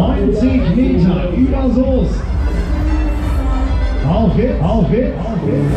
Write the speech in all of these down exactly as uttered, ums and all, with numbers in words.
neunzig Meter über Soest. Auf geht's, auf geht's, auf geht's.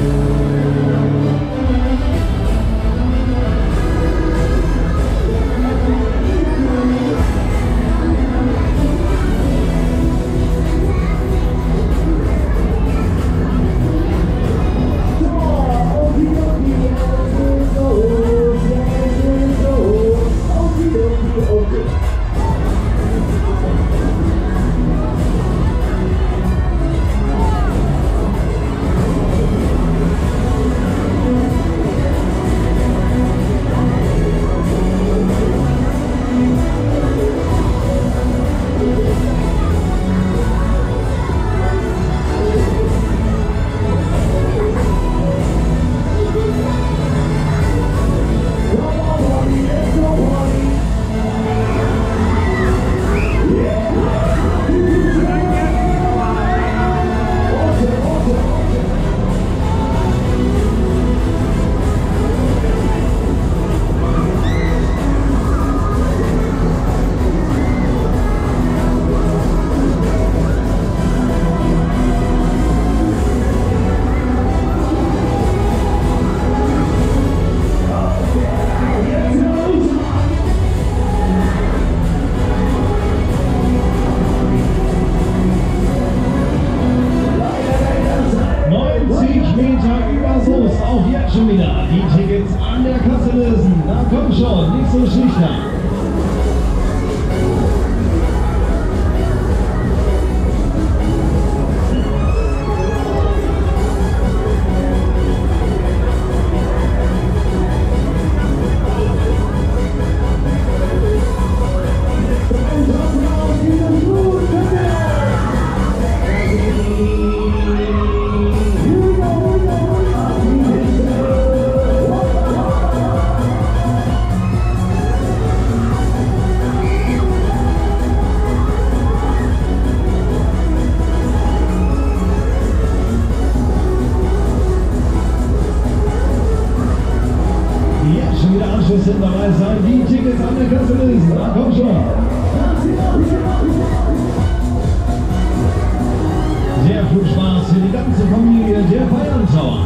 Auch jetzt schon wieder die Tickets an der Kasse lösen. Na komm schon, nicht so schüchtern. Sind dabei sein, die Tickets an der Kasse lösen. Na komm schon. Sehr viel Spaß für die ganze Familie der Bayern Tower.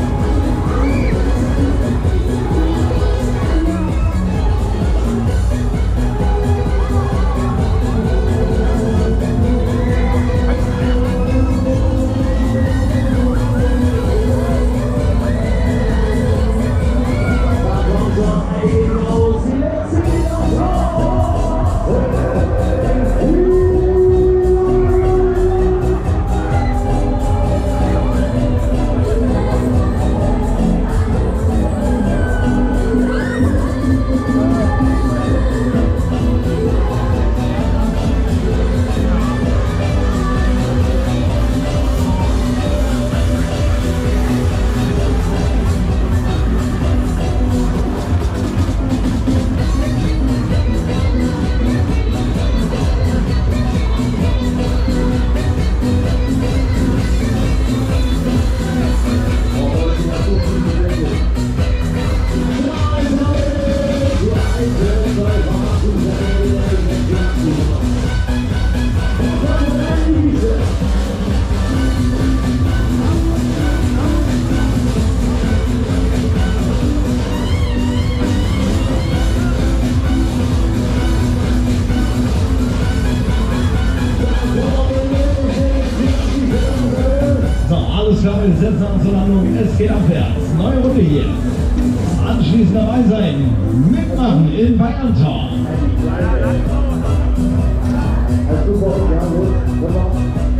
Wir setzen uns zur Landung, es geht abwärts. Neue Runde hier. Anschließend dabei sein, mitmachen in Bayern Tower.